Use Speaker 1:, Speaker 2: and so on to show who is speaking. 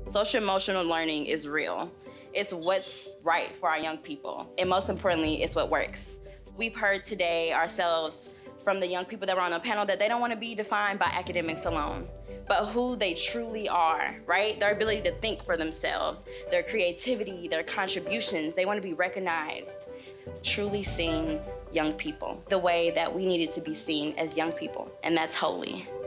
Speaker 1: Social emotional learning is real. It's what's right for our young people. And most importantly, it's what works. We've heard today ourselves from the young people that were on the panel that they don't want to be defined by academics alone, but who they truly are, right? Their ability to think for themselves, their creativity, their contributions, they want to be recognized. Truly seeing young people the way that we needed to be seen as young people, and that's holy.